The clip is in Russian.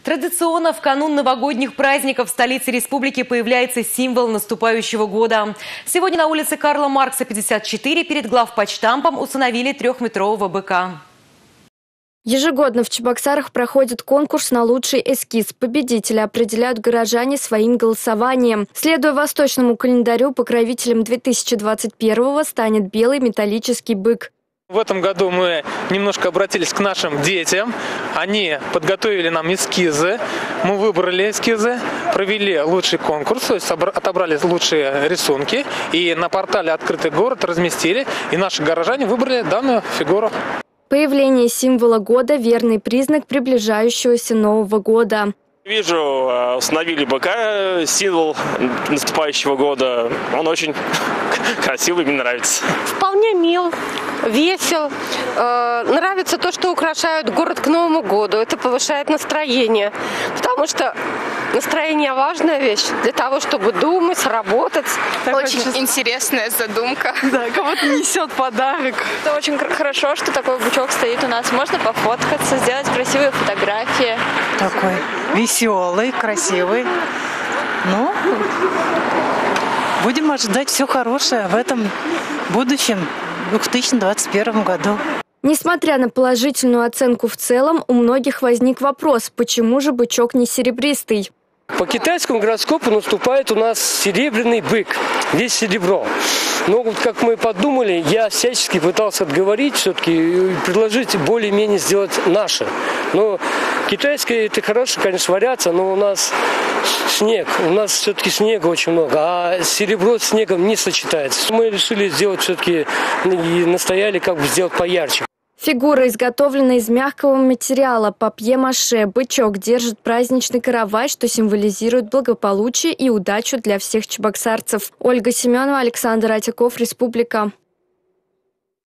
Традиционно в канун новогодних праздников в столице республики появляется символ наступающего года. Сегодня на улице Карла Маркса, 54, перед главпочтампом установили трехметрового быка. Ежегодно в Чебоксарах проходит конкурс на лучший эскиз. Победителя определяют горожане своим голосованием. Следуя восточному календарю, покровителем 2021-го станет белый металлический бык. В этом году мы немножко обратились к нашим детям. Они подготовили нам эскизы. Мы выбрали эскизы, провели лучший конкурс, то есть отобрали лучшие рисунки. И на портале «Открытый город» разместили. И наши горожане выбрали данную фигуру. Появление символа года – верный признак приближающегося Нового года. Вижу, установили быка, символ наступающего года. Он очень красивый, мне нравится. Вполне мил, весел. Нравится то, что украшают город к Новому году. Это повышает настроение. Потому что настроение – важная вещь для того, чтобы думать, работать. Очень интересная задумка. Да, кого-то несет подарок. Это очень хорошо, что такой бычок стоит у нас. Можно пофоткаться, сделать красивые фотографии. Такой веселый, красивый. Ну, будем ожидать все хорошее в этом будущем, 2021 году. Несмотря на положительную оценку в целом, у многих возник вопрос, почему же бычок не серебристый? По китайскому гороскопу наступает у нас серебряный бык, весь серебро. Но вот как мы подумали, я всячески пытался отговорить, все-таки предложить более-менее сделать наше. Но китайское это хорошо, конечно, вариация, но у нас снег, у нас все-таки снега очень много, а серебро с снегом не сочетается. Мы решили сделать все-таки и настояли как бы сделать поярче. Фигура изготовлена из мягкого материала папье-маше. Бычок держит праздничный каравай, что символизирует благополучие и удачу для всех чебоксарцев. Ольга Семенова, Александр Атиков, Республика.